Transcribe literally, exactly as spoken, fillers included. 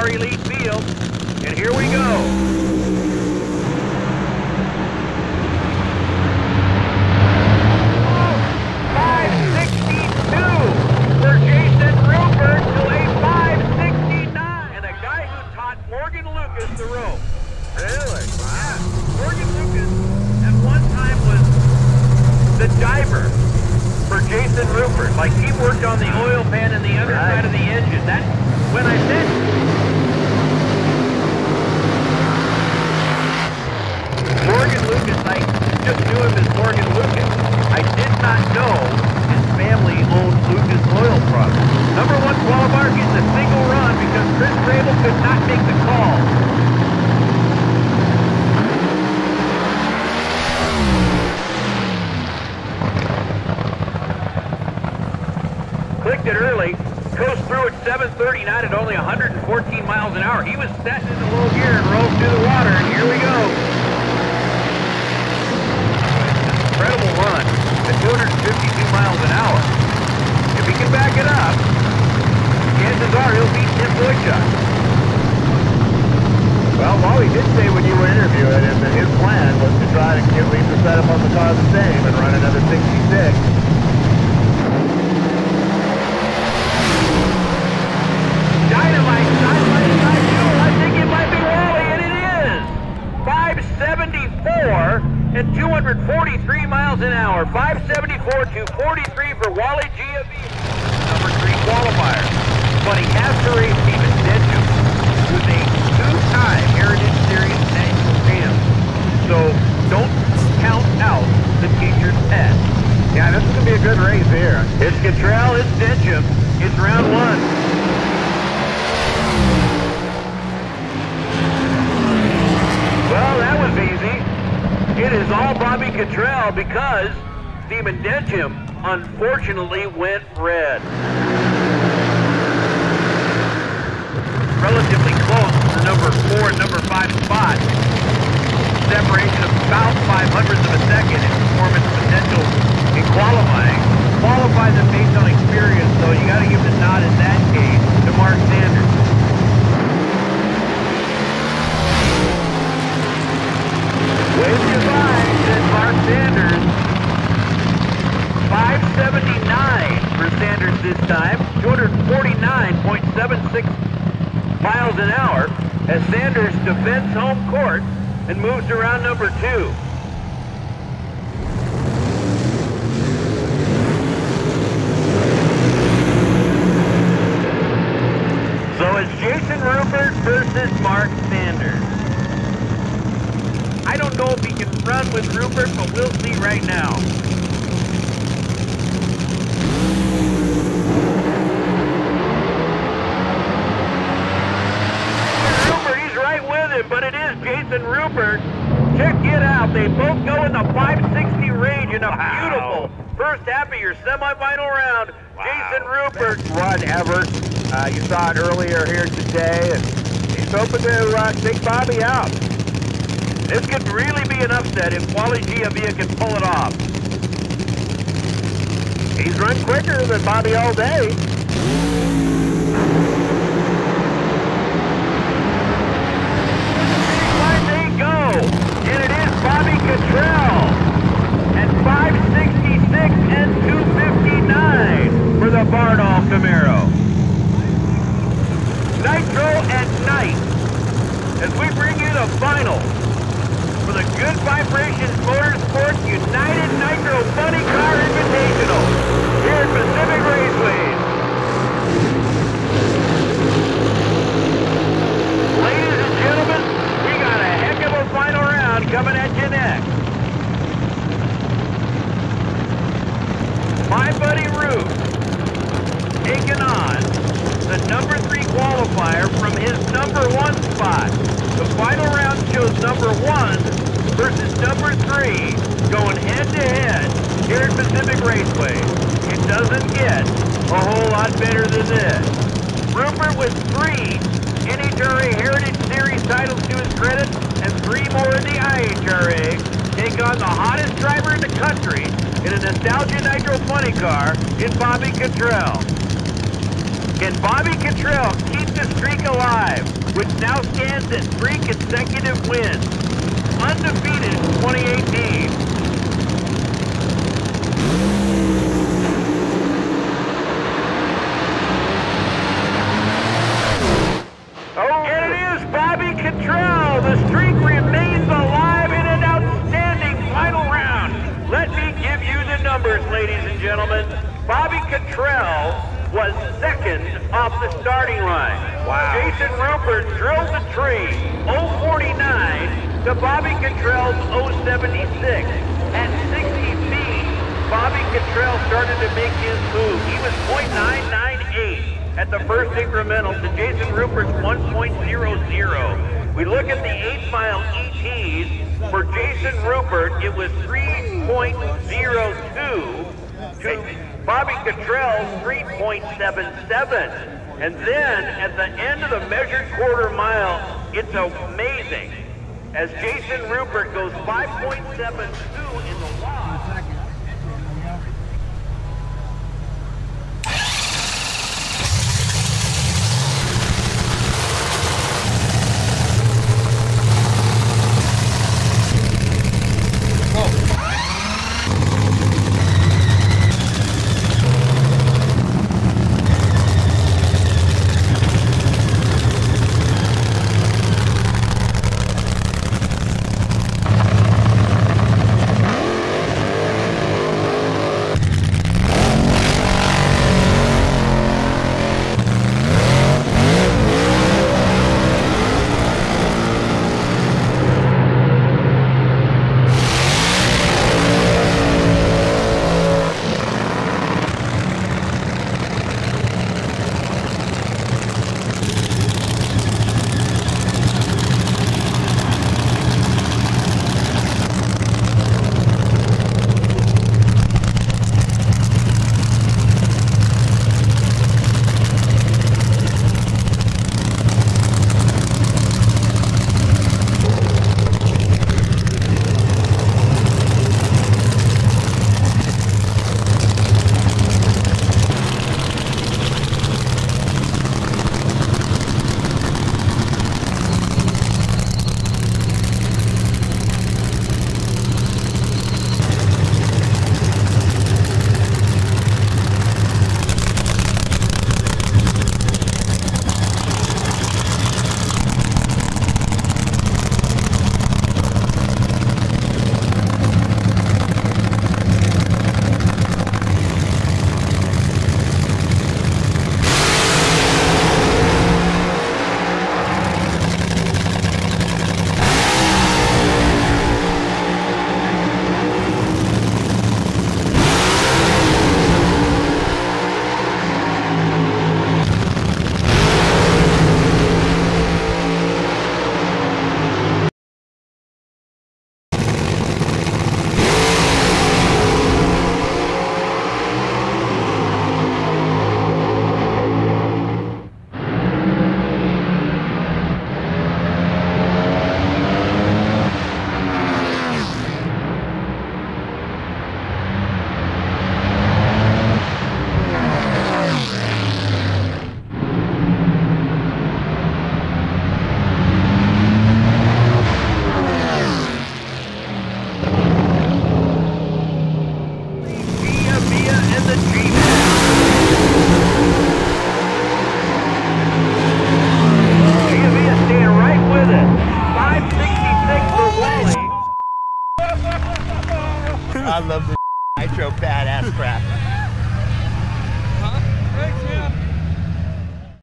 our elite field. And here we go. The rope. Really? Wow. Morgan Lucas at one time was the diver for Jason Rupert. Like he worked on the oil pan and the other right. side of the engine. That when I said Morgan Lucas, I just knew him as Morgan Lucas. I did not know his family owned Lucas Oil Products. Number one qualifier gets a single run because Chris Crable could not make the call. Clicked it early, coast through at seven thirty-nine at only one hundred fourteen miles an hour. He was setting into low gear and rolled through the water, and here we go. Incredible run at two hundred fifty-two miles an hour. If he can back it up, chances are he'll beat Tim Boychuk. Well, Wally did say when you were interviewing him that his plan was to try to get Lisa set up on the car the same and run another sixty-six. Dynamite, dynamite, side fuel. I think it might be Wally, and it is. five seventy-four at two hundred forty-three miles an hour. five seventy-four to forty-three for Wally Giavini, number three qualifier. But he has to race Steven Denham, who's a two-time Heritage Series national champ. So don't count out the teacher's pet. Yeah, this is going to be a good race here. It's Cottrell, it's Denham. It's round one. Well, that was easy. It is all Bobby Cottrell because Steven Denham unfortunately went red. Relatively close to the number four and number five spot. Separation of about five hundredths of a second in performance potential in qualifying. Qualify them based on experience, so you got to give the nod in that case to Mark Sanders. Wave goodbye, said Mark Sanders. five seventy-nine for Sanders this time. two forty-nine point seven six miles an hour as Sanders defends home court and moves to round number two. So it's Jason Rupert versus Mark Sanders. I don't know if he can run with Rupert, but we'll see right now. Rupert, he's right with him, but it is Jason Rupert. Check it out. They both go in the five sixty range in a wow. beautiful first half of your semifinal round. Wow. Jason Rupert. Best run ever. Uh, you saw it earlier here today, and he's hoping to uh, take Bobby out. This could really be an upset if Wally Giavini can pull it off. He's run quicker than Bobby all day. Line they go, and it is Bobby Cottrell at five sixty-six and two fifty-nine for the Bardolph Camaro. Nitro at night as we bring you the final for the Good Vibrations Motorsports United Nitro Funny Car Invitational here at Pacific Raceways. Ladies and gentlemen, we got a heck of a final round coming at you next. My buddy Ruth taking on the number three qualifier from his number one spot. The final round shows number one versus number three going head to head here at Pacific Raceway. It doesn't get a whole lot better than this. Rupert with three N H R A Heritage Series titles to his credit and three more in the I H R A take on the hottest driver in the country in a Nostalgia Nitro Funny Car in Bobby Cottrell. Can Bobby Cottrell keep this the streak alive, which now stands at three consecutive wins. Undefeated in twenty eighteen. Oh, and it is Bobby Cottrell. The streak remains alive in an outstanding final round. Let me give you the numbers, ladies and gentlemen. Bobby Cottrell was second off the starting line. Wow. Jason Rupert drilled the tree, oh forty-nine to Bobby Cottrell's oh seventy-six. At sixty feet, Bobby Cottrell started to make his move. He was point nine nine eight at the first incremental to Jason Rupert's one point zero zero. We look at the eight mile E Ts. For Jason Rupert, it was three point zero two to Bobby Cottrell's three point seven seven. And then at the end of the measured quarter mile, it's amazing. As Jason Rupert goes five point seven two in the wide. I love the Nitro badass crap.